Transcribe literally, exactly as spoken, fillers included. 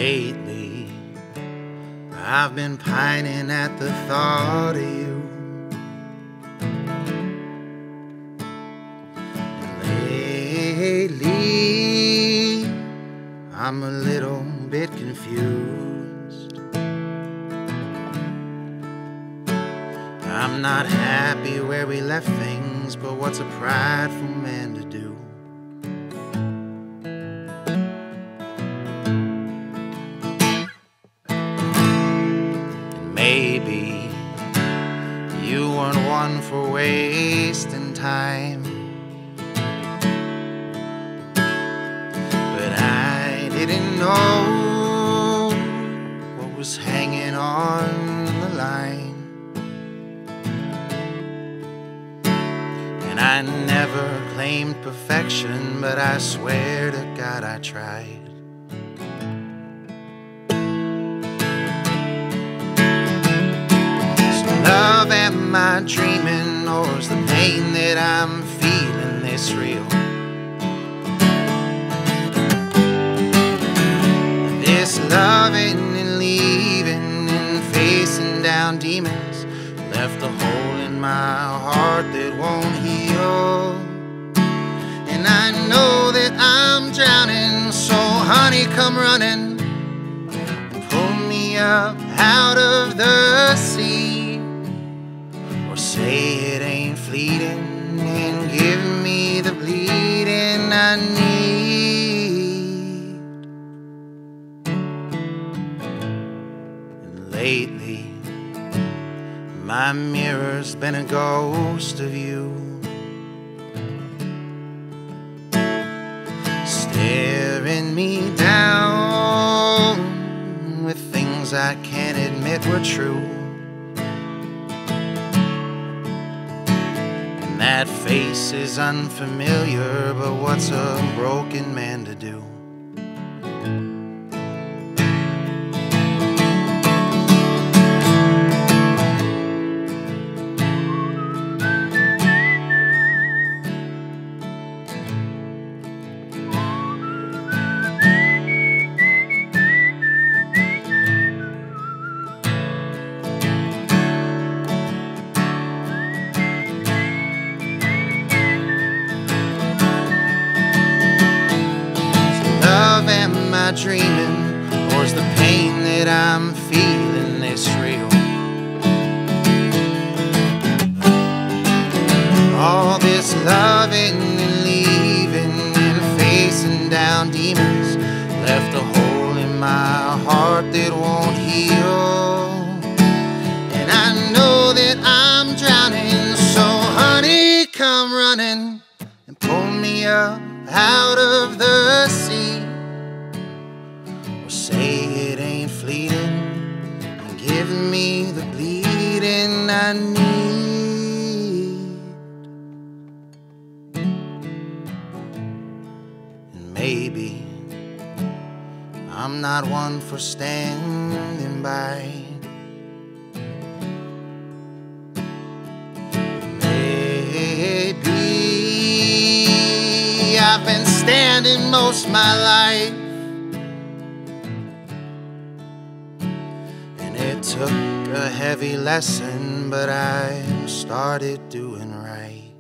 Lately, I've been pining at the thought of you. Lately, I'm a little bit confused. I'm not happy where we left things, but what's a prideful man to do? Maybe you weren't one for wasting time, but I didn't know what was hanging on the line. And I never claimed perfection, but I swear to God I tried. Love, am I dreaming, or is the pain that I'm feeling this real? This loving and leaving and facing down demons left a hole in my heart that won't heal. And I know that I'm drowning, so honey, come running and pull me up out of the sea. Say it ain't fleeting and give me the bleeding I need. And lately, my mirror's been a ghost of you, staring me down with things I can't admit were true. That face is unfamiliar, but what's a broken man to do? Am I dreaming, or is the pain that I'm feeling this real? All this loving and leaving and facing down demons left a hole in my heart that won't heal. And I know that I'm drowning, so honey, come running and pull me up out of the sea. Say it ain't fleeting and give me the bleeding I need. And maybe I'm not one for standing by. Maybe I've been standing most of my life. It took a heavy lesson, but I started doing right.